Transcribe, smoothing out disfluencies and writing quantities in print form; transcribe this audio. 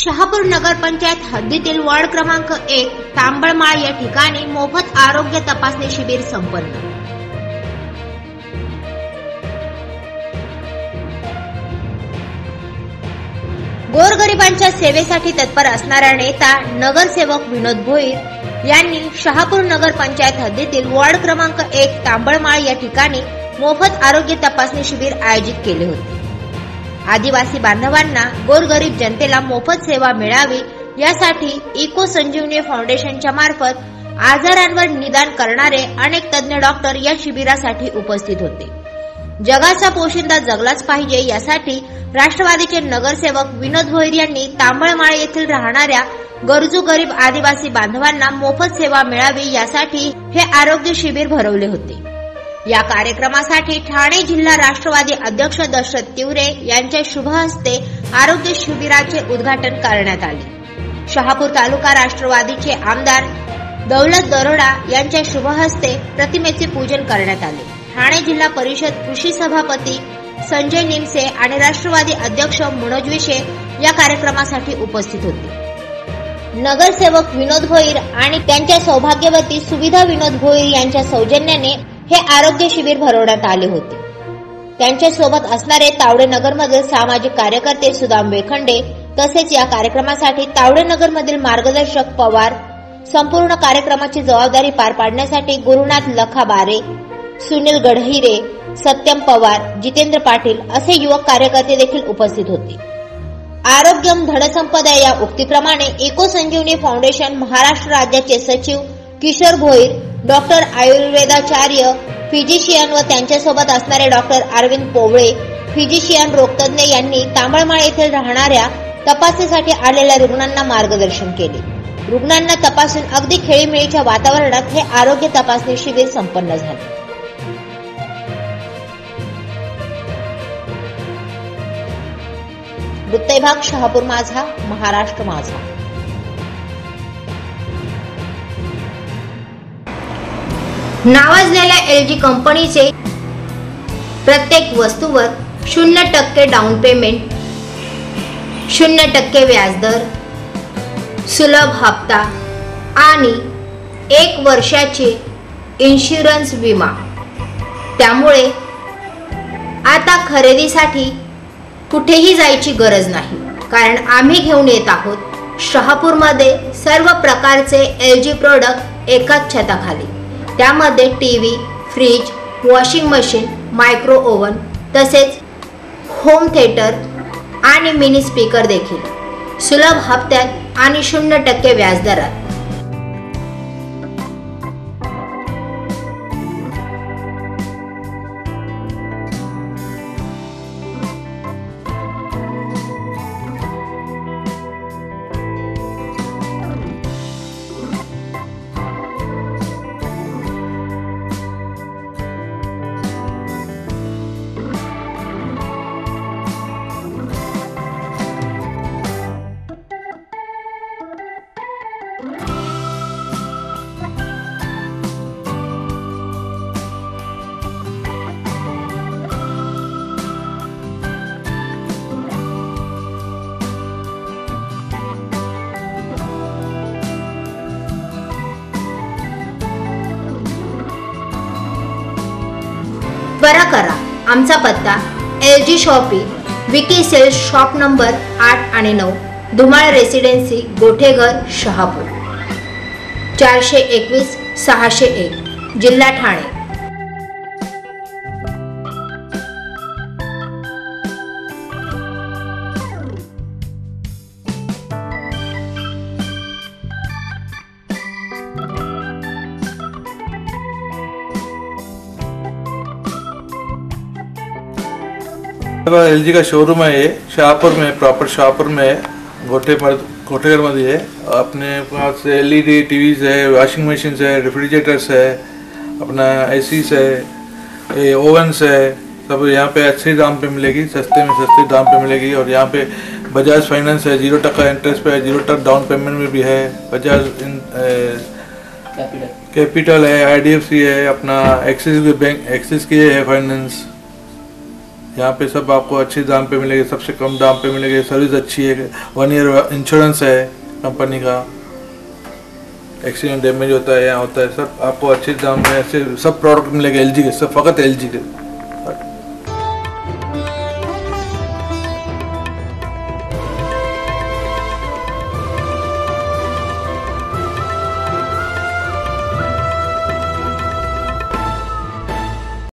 शहापूर नगरपंचायत हद्दीतील वार्ड क्रमांक 1 तांबळमाळ या ठिकाणी मोफत आरोग्य तपासणी शिबिर संपन्न। गोरगरिबांच्या सेवेसाठी तत्पर असणारा नेता नगरसेवक विनोद भोईर यांनी शहापूर नगरपंचायत हद्दीतील वार्ड क्रमांक 1 तांबळमाळ या ठिकाणी मोफत आरोग्य तपासणी शिबिर आयोजित केले होते। आदिवासी बांधवांना गोरगरीब जनतेला मोफत सेवा मिळावी यासाठी इको संजीवनी फाउंडेशनच्या मार्फत आजारांवर निदान करणारे अनेक तज्ञ डॉक्टर या शिबिरासाठी उपस्थित होते। जगाचा पोशिंदा जगलाच पाहिजे यासाठी राष्ट्रवादीचे नगरसेवक विनोद भोईर यांनी तांबळमाळ येथील राहणाऱ्या गरजू गरीब आदिवासी बांधवांना मोफत सेवा मिळावी यासाठी हे आरोग्य शिबिर भरवले होते। या कार्यक्रमासाठी ठाणे जिल्हा राष्ट्रवादी अध्यक्ष दशरथ तिवरे यांच्या शुभ हस्ते आरोग्य शिबिराचे उद्घाटन करण्यात आले। शहापूर तालुका राष्ट्रवादीचे आमदार दौलत दरोडा यांच्या शुभ हस्ते प्रतिमेचे पूजन करण्यात आले। ठाणे जिल्हा परिषद कृषी सभापती संजय निमसे आणि राष्ट्रवादी अध्यक्ष मनोज विशे या कार्यक्रमासाठी उपस्थित होते। नगरसेवक विनोद भोईर आणि त्यांच्या सौभाग्यवती सुविधा विनोद भोईर यांच्या सौजन्याने हे आरोग्य शिबिर भरवण्यात आले होते। त्यांच्या सोबत असणारे तावडे नगरमधील सामाजिक कार्यकर्ते सुदाम वेखंडे तसेच या कार्यक्रमासाठी तावडे नगरमधील मार्गदर्शक पवार, संपूर्ण कार्यक्रमाची जबाबदारी पार पाडण्यासाठी गुरुनाथ लखा बारे, सुनील गढहिरे, सत्यम पवार, जितेंद्र पाटील असे युवक कार्यकर्ते देखील उपस्थित होते। आरोग्यम धनसंपदा या उक्तीप्रमाणे इको संजीवनी फाउंडेशन महाराष्ट्र राज्याचे सचिव किशोर भोईर, डॉक्टर आयुर्वेदाचार्य, फिजिशियन व त्यांच्यासोबत असणारे डॉक्टर अरविंद पोवळे, फिजिशियन रोगतज्ञ यांनी तांबळमाळ येथे राहणाऱ्या तपासणीसाठी आलेल्या रुग्णांना मार्गदर्शन केले। रुग्णांना तपासून अगदी खेळीमेळीच्या वातावरणात हे आरोग्य तपासणी शिबिर संपन्न झाले। वृत्त विभाग शहापूर माझा, महाराष्ट्र माझा। नावाजलेल्या LG कंपनीचे प्रत्येक वस्तूवर 0% डाऊन पेमेंट, 0% व्याजदर, सुलभ हप्ता आणि 1 वर्षाचे इन्शुरन्स विमा। त्यामुळे आता खरेदीसाठी कुठेही जायची गरज नाही, कारण आम्ही घेऊन येत आहोत शहापूरमध्ये सर्व प्रकारचे LG प्रोडक्ट एकाच छताखाली। त्यामध्ये TV, fridge, washing machine, micro oven तसेच होम थिएटर आणि मिनी स्पीकर देखील सुलभ हप्त्यात आणि 0% व्याजदरात। त्वरा करा, आमचा पत्ता LG shoppe, Vicky sales shop number 8 आणि 9, धुमाळ रेसिडेन्सी, गोठेघर, शहापूर, 421 601, जिल्हा ठाणे। LG का शोरूम है ये शाहपुर में, प्रॉपर शाहपुर में है, गोठेघर में है। अपने पास LED टीवीज है, वॉशिंग मशीन्स है, रेफ्रिजरेटर्स है, अपना ACs है, ओवन्स है, सब यहाँ पे अच्छे दाम पे मिलेगी, सस्ते में सस्ते दाम पे मिलेगी। और यहाँ पे बजाज फाइनेंस है, 0% इंटरेस्ट पे है, 0% डाउन पेमेंट में भी है। बजाज कैपिटल है, IDFC है, अपना एक्सिस बैंक, एक्सिस की है फाइनेंस, यहाँ पे सब आपको अच्छे दाम पे मिलेंगे, सबसे कम दाम पे मिलेंगे, सर्विस अच्छी है, 1 ईयर इंश्योरेंस है कंपनी का, एक्सीडेंट डैमेज होता है यहाँ होता है, सब आपको अच्छे दाम में ऐसे सब प्रोडक्ट मिलेंगे एलजी के, सब फ़कत एलजी के।